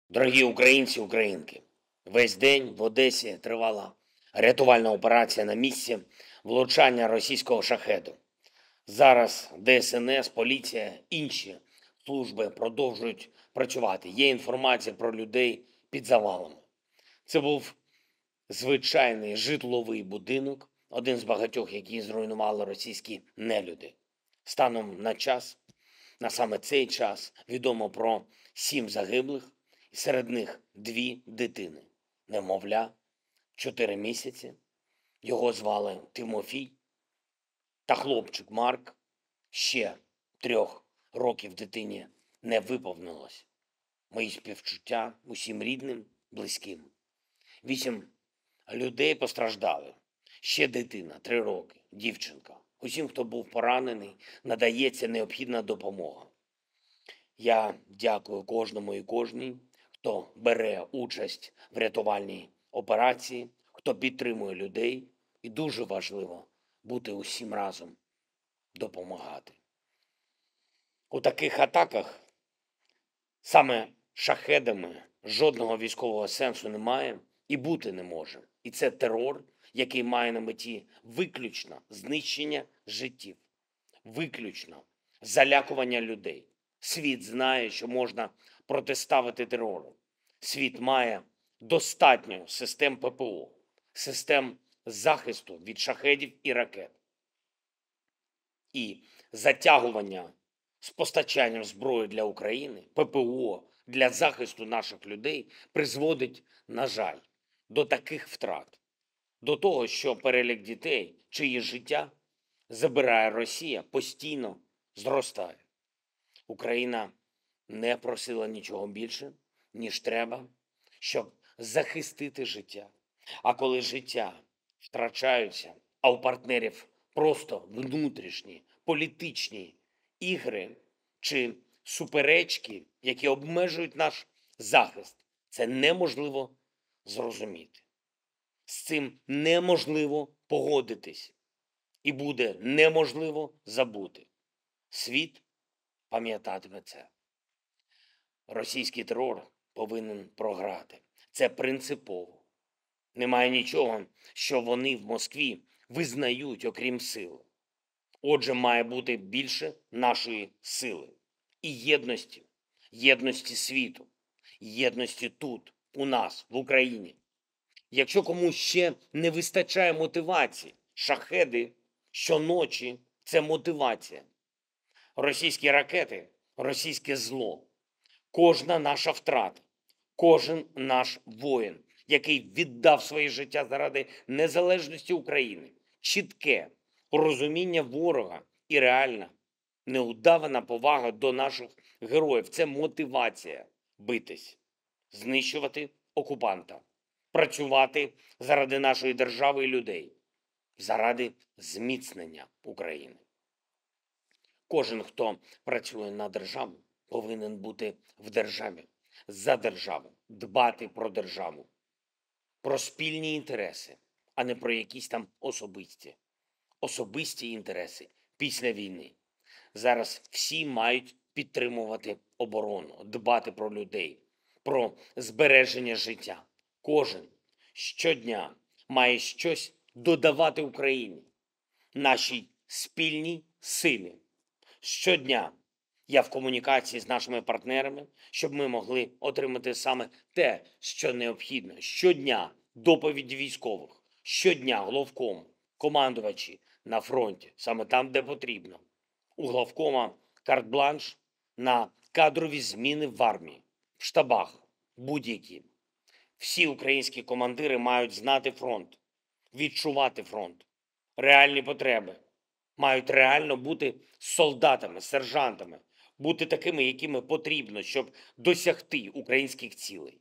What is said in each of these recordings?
Дорогі українці, українки, весь день в Одесі тривала рятувальна операція на місці влучання російського шахеду. Зараз ДСНС, поліція, інші служби продовжують працювати. Є інформація про людей під завалами. Це був звичайний житловий будинок, один з багатьох, які зруйнували російські нелюди. Станом на саме цей час, відомо про 7 загиблих, і серед них 2 дитини. Немовля, 4 місяці. Його звали Тимофій та хлопчик Марк. Ще 3 років дитині не виповнилось. Мої співчуття усім рідним, близьким. 8 людей постраждали. Ще дитина, 3 роки, дівчинка. Усім, хто був поранений, надається необхідна допомога. Я дякую кожному і кожній, хто бере участь в рятувальній операції, хто підтримує людей. І дуже важливо бути усім разом, допомагати. У таких атаках саме шахедами жодного військового сенсу немає і бути не може. І це терор, який має на меті виключно знищення життів, виключно залякування людей. Світ знає, що можна протиставити терору. Світ має достатньо систем ППО, систем захисту від шахедів і ракет. І затягування з постачанням зброї для України, ППО для захисту наших людей призводить, на жаль, до таких втрат. До того, що перелік дітей, чиї життя забирає Росія, постійно зростає. Україна не просила нічого більше, ніж треба, щоб захистити життя. А коли життя втрачаються, а у партнерів просто внутрішні політичні ігри чи суперечки, які обмежують наш захист, це неможливо зрозуміти. З цим неможливо погодитись. І буде неможливо забути. Світ пам'ятатиме це. Російський терор повинен програти. Це принципово. Немає нічого, що вони в Москві визнають, окрім сили. Отже, має бути більше нашої сили і єдності світу, єдності тут, у нас, в Україні. Якщо комусь ще не вистачає мотивації, шахеди щоночі – це мотивація. Російські ракети, російське зло, кожна наша втрата, кожен наш воїн, який віддав своє життя заради незалежності України, чітке розуміння ворога і реальна, неудавана повага до наших героїв – це мотивація битись, знищувати окупанта, працювати заради нашої держави і людей, заради зміцнення України. Кожен, хто працює на державу, повинен бути в державі, за державу, дбати про державу, про спільні інтереси, а не про якісь там особисті інтереси після війни. Зараз всі мають підтримувати оборону, дбати про людей, про збереження життя. Кожен щодня має щось додавати Україні, нашій спільній силі. Щодня я в комунікації з нашими партнерами, щоб ми могли отримати саме те, що необхідно. Щодня доповіді військових, щодня главком, командувачі на фронті, саме там, де потрібно. У главкома карт-бланш на кадрові зміни в армії, в штабах, будь-які. Всі українські командири мають знати фронт, відчувати фронт, реальні потреби. Мають реально бути солдатами, сержантами, бути такими, якими потрібно, щоб досягти українських цілей.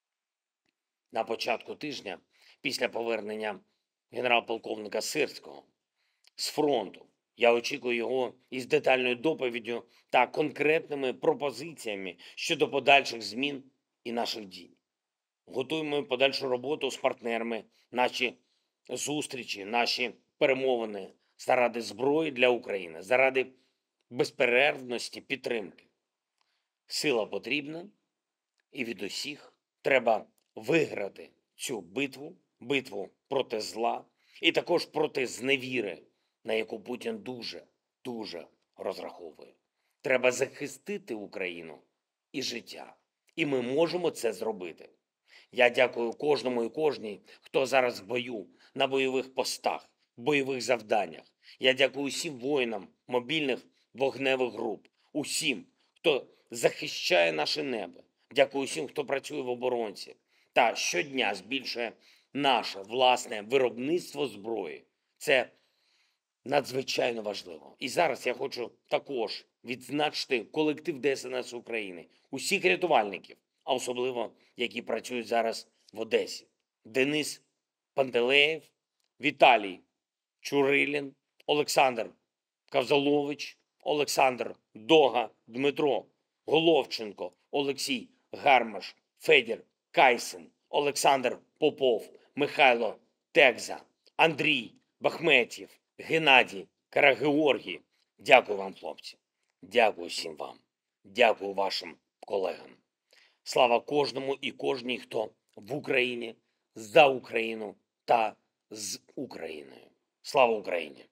На початку тижня, після повернення генерал-полковника Сирського з фронту, я очікую його із детальною доповіддю та конкретними пропозиціями щодо подальших змін і наших дій. Готуємо подальшу роботу з партнерами, наші зустрічі, наші перемовини заради зброї для України, заради безперервності підтримки. Сила потрібна, і від усіх. Треба виграти цю битву, битву проти зла і також проти зневіри, на яку Путін дуже розраховує. Треба захистити Україну і життя. І ми можемо це зробити. Я дякую кожному і кожній, хто зараз в бою, на бойових постах, бойових завданнях. Я дякую всім воїнам мобільних вогневих груп, усім, хто захищає наше небо. Дякую всім, хто працює в оборонці та щодня збільшує наше власне виробництво зброї. Це надзвичайно важливо. І зараз я хочу також відзначити колектив ДСНС України, усіх рятувальників, а особливо, які працюють зараз в Одесі. Денис Пантелеєв, Віталій Чурилін, Олександр Кавзалович, Олександр Дога, Дмитро Головченко, Олексій Гармаш, Федір Кайсин, Олександр Попов, Михайло Текза, Андрій Бахметєв, Геннадій Карагеоргій. Дякую вам, хлопці. Дякую всім вам. Дякую вашим колегам. Слава кожному і кожній, хто в Україні, за Україну та з Україною. Слава Україні!